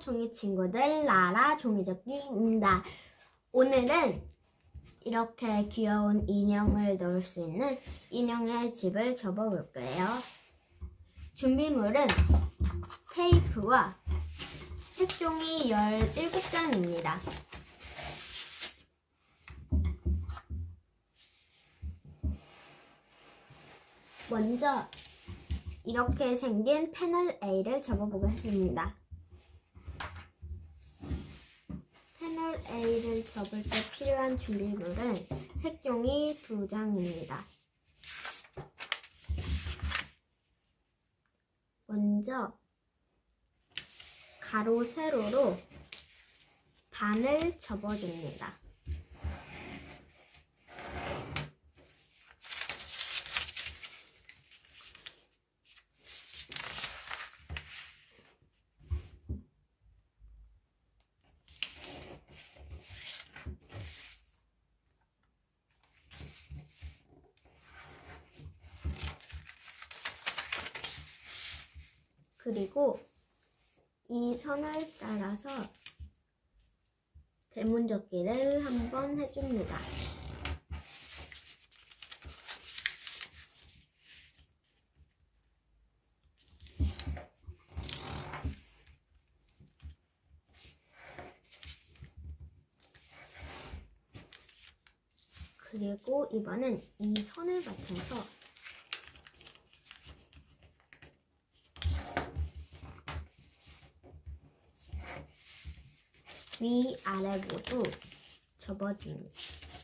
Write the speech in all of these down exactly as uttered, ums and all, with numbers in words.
종이 친구들, 라라 종이접기입니다. 오늘은 이렇게 귀여운 인형을 넣을 수 있는 인형의 집을 접어볼 거예요. 준비물은 테이프와 색종이 열일곱 장입니다. 먼저 이렇게 생긴 패널 A를 접어보겠습니다. 패널 A를 접을 때 필요한 준비물은 색종이 두 장입니다. 먼저 가로 세로로 반을 접어줍니다. 그리고 이 선을 따라서 대문접기를 한번 해줍니다. 그리고 이번엔 이 선을 맞춰서 위아래 모두 접어줍니다.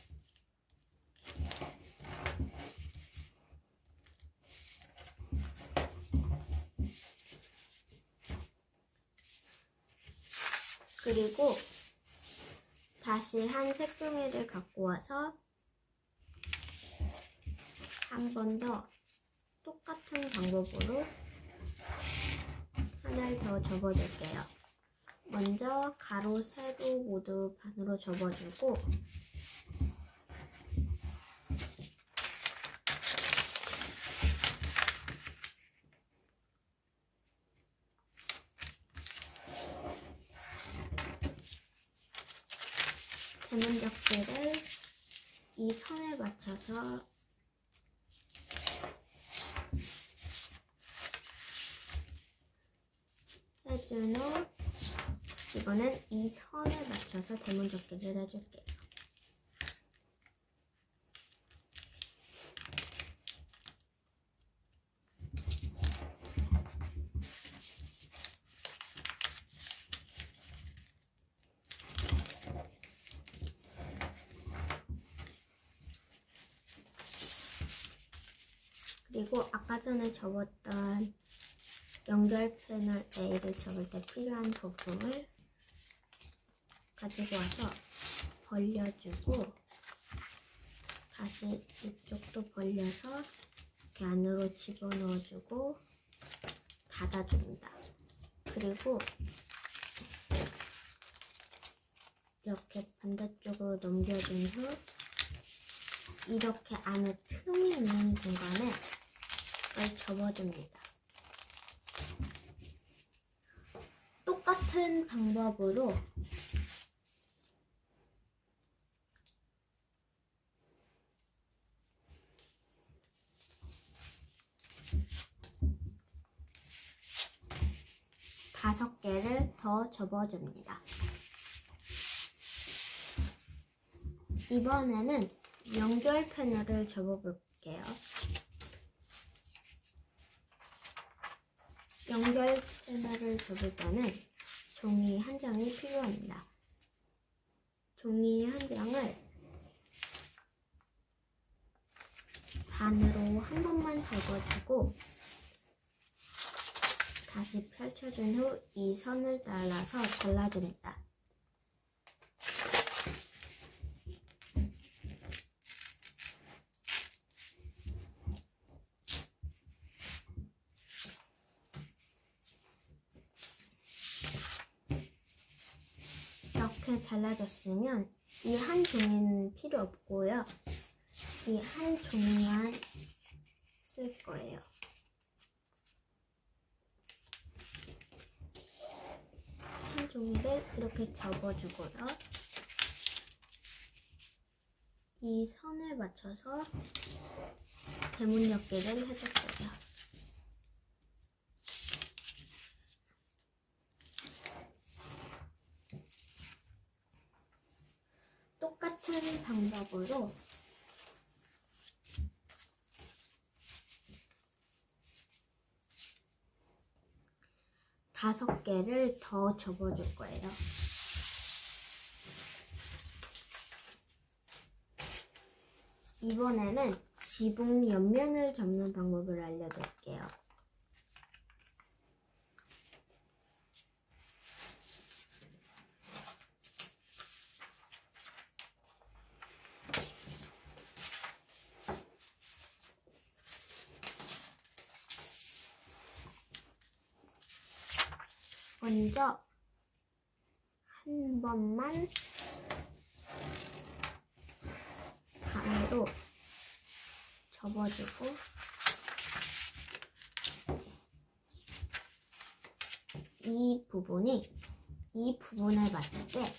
그리고 다시 한 색종이를 갖고 와서 한 번 더 똑같은 방법으로 하나를 더 접어줄게요. 먼저 가로, 세로 모두 반으로 접어주고 대문접기를 이 선에 맞춰서 해준 후 이번엔 이 선에 맞춰서 대문접기를 해줄게요. 그리고 아까 전에 접었던 연결 패널 A를 접을 때 필요한 부품을 가지고 와서 벌려주고 다시 이쪽도 벌려서 이렇게 안으로 집어넣어주고 닫아줍니다. 그리고 이렇게 반대쪽으로 넘겨준 후 이렇게 안에 틈이 있는 공간에 이걸 접어줍니다. 똑같은 방법으로 다섯 개를 더 접어줍니다. 이번에는 연결 패널을 접어볼게요. 연결 패널을 접을 때는 종이 한 장이 필요합니다. 종이 한 장을 반으로 한 번만 접어주고 다시 펼쳐준 후 이 선을 따라서 잘라줍니다. 이렇게 잘라줬으면 이 한 종이는 필요 없고요. 이 한 종이만 쓸 거예요. 종이를 이렇게 접어주고요. 이 선에 맞춰서 대문 엮기를 해줬어요. 똑같은 방법으로 다섯 개를 더 접어줄 거예요. 이번에는 지붕 옆면을 접는 방법을 알려드릴게요. 먼저 한 번만 반으로 접어주고 이 부분이 이 부분에 맞게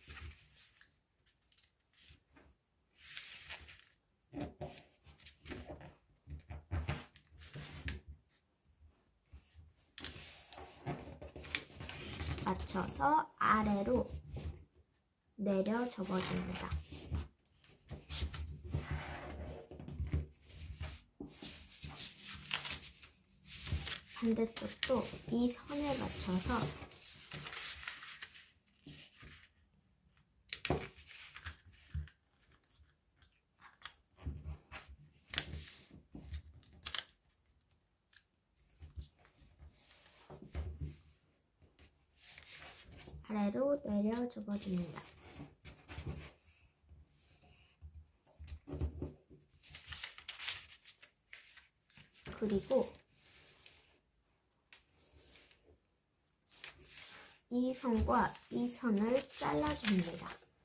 맞춰서 아래로 내려 접어줍니다. 반대쪽도 이 선에 맞춰서 아래로 내려 접어줍니다. 그리고 이 선과 이 선을 잘라줍니다.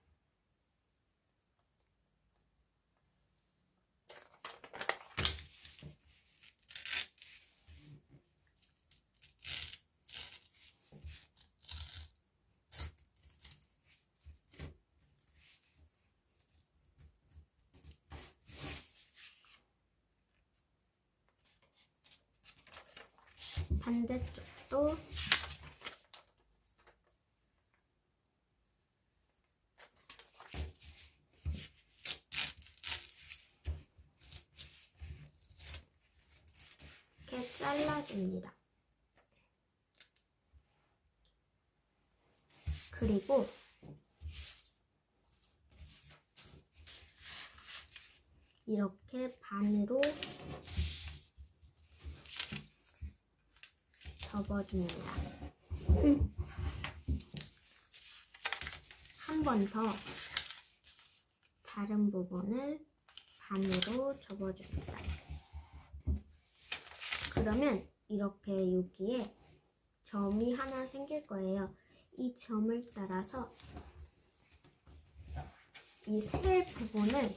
반대쪽도 이렇게 잘라줍니다. 그리고 이렇게 반으로 접어줍니다. 한 번 더 다른 부분을 반으로 접어줍니다. 그러면 이렇게 여기에 점이 하나 생길 거예요. 이 점을 따라서 이 세 부분을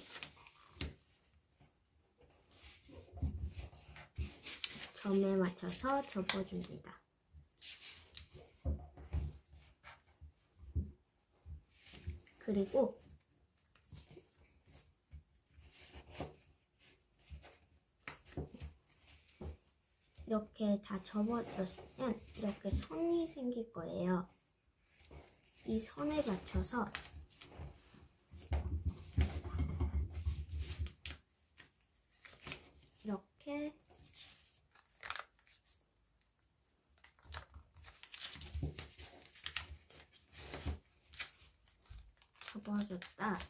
점에 맞춰서 접어줍니다. 그리고 이렇게 다 접어줬으면 이렇게 선이 생길 거예요. 이 선에 맞춰서 이렇게 접어줬다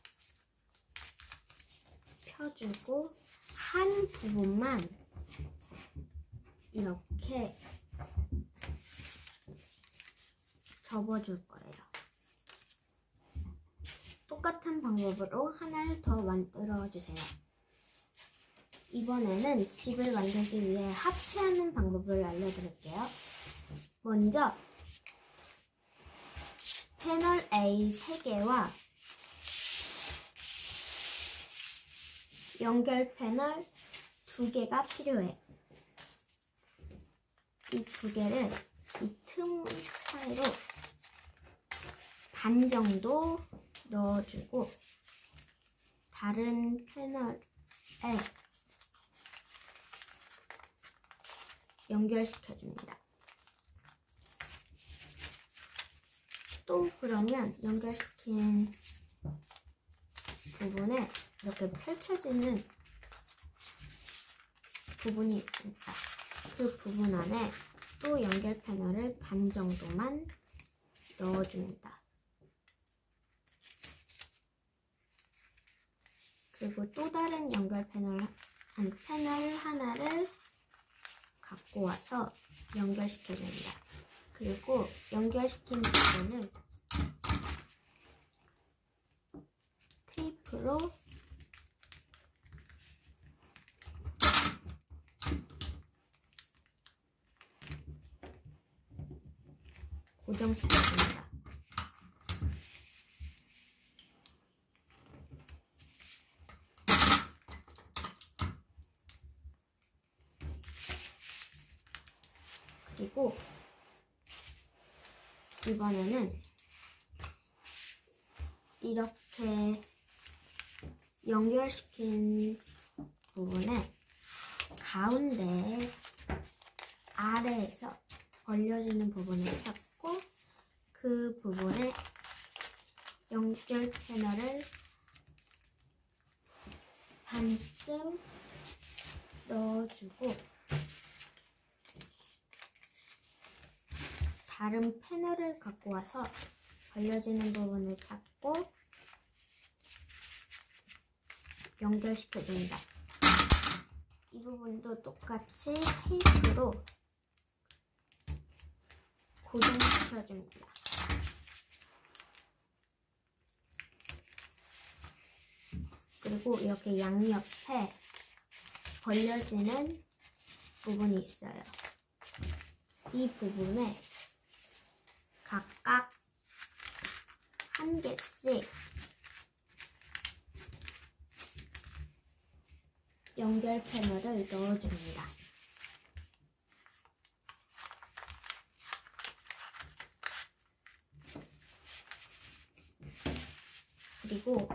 펴주고 한 부분만 이렇게 접어줄 거예요. 똑같은 방법으로 하나를 더 만들어 주세요. 이번에는 집을 만들기 위해 합치하는 방법을 알려드릴게요. 먼저 패널 A 세 개와 연결 패널 두 개가 필요해. 이 두 개를 이 틈 사이로 반 정도 넣어주고 다른 패널에 연결시켜줍니다. 또 그러면 연결시킨 부분에 이렇게 펼쳐지는 부분이 있습니다. 그 부분 안에 또 연결 패널을 반 정도만 넣어줍니다. 그리고 또 다른 연결 패널, 한 패널 하나를 갖고 와서 연결시켜줍니다. 그리고 연결시킨 부분을 테이프로 고정시켜줍니다. 그리고 이번에는 이렇게 연결시킨 부분에 가운데 아래에서 벌려지는 부분을 찾고 그 부분에 연결 패널을 반쯤 넣어주고 다른 패널을 갖고 와서 벌려지는 부분을 찾고 연결시켜줍니다. 이 부분도 똑같이 테이프로 고정시켜줍니다. 그리고 이렇게 양옆에 벌려지는 부분이 있어요. 이 부분에 각각 한 개씩 연결 패널을 넣어줍니다. 그리고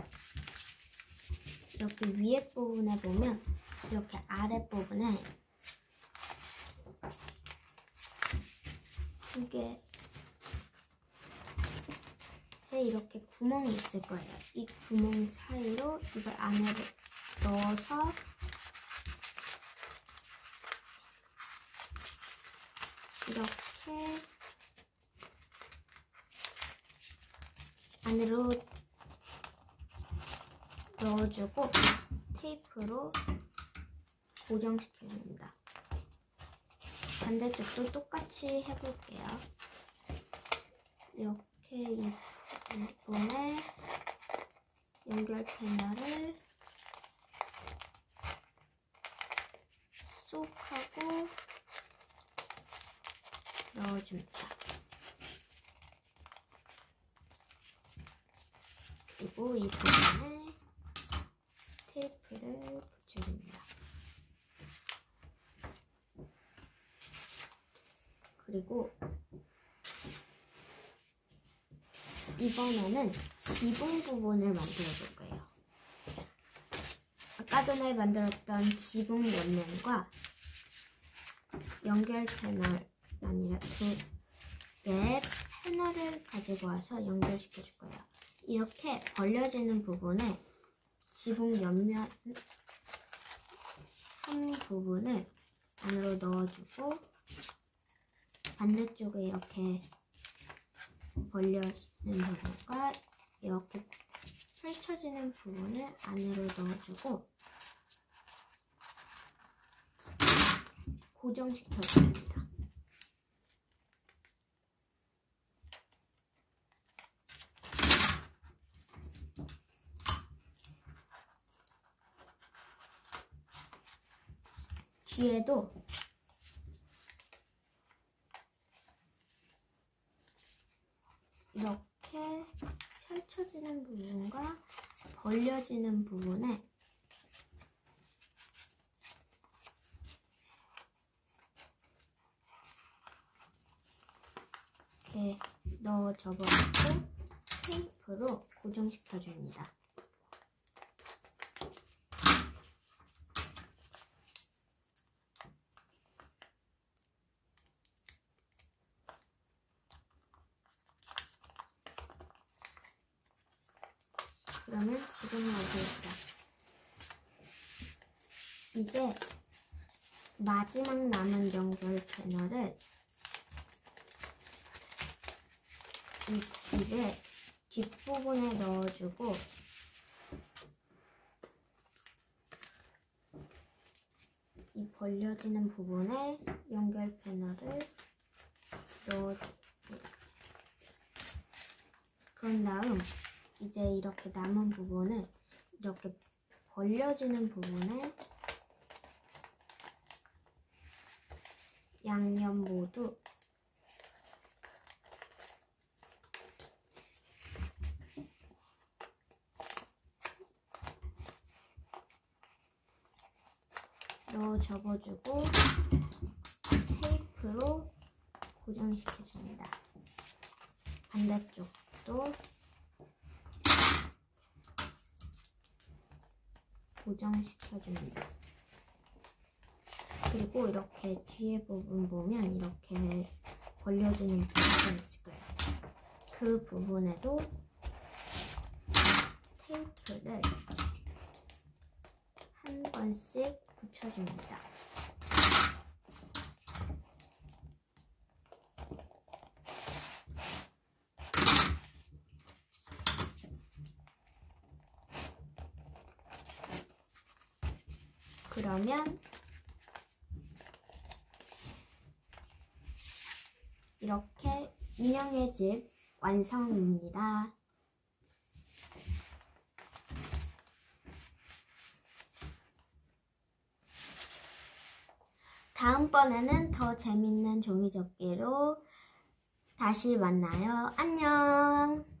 이렇게 위에 부분에 보면 이렇게 아래 부분에 두 개 이렇게 구멍이 있을 거예요. 이 구멍 사이로 이걸 안으로 넣어서 이렇게 안으로 넣어주고 테이프로 고정시켜줍니다. 반대쪽도 똑같이 해볼게요. 이렇게 이 부분에 연결 패널을 쏙 하고 넣어줍니다. 그리고 이 부분에 테이프를 붙여줍니다. 그리고 이번에는 지붕 부분을 만들어 볼 거예요. 아까 전에 만들었던 지붕 옆면과 연결 패널 아니라 두 개의 패널을 가지고 와서 연결시켜 줄 거예요. 이렇게 벌려지는 부분에 지붕 옆면 한 부분을 안으로 넣어주고 반대쪽에 이렇게 벌려지는 부분과 이렇게 펼쳐지는 부분을 안으로 넣어주고 고정시켜줍니다. 뒤에도 이렇게 펼쳐지는 부분과 벌려지는 부분에 이렇게 넣어줘 버리고 테이프로 고정시켜 줍니다. 그러면 지금 완성했다. 이제 마지막 남은 연결 패널을 이 집의 뒷부분에 넣어주고 이 벌려지는 부분에 연결 패널을 넣어줍니다. 그런 다음 이제 이렇게 남은 부분을 이렇게 벌려지는 부분에 양옆 모두 넣어 접어주고 테이프로 고정시켜줍니다. 반대쪽도 고정시켜줍니다. 그리고 이렇게 뒤에 부분 보면 이렇게 벌려지는 부분이 있을 거예요. 그 부분에도 테이프를 한 번씩 붙여줍니다. 그러면 이렇게 인형의 집 완성입니다. 다음번에는 더 재밌는 종이접기로 다시 만나요. 안녕!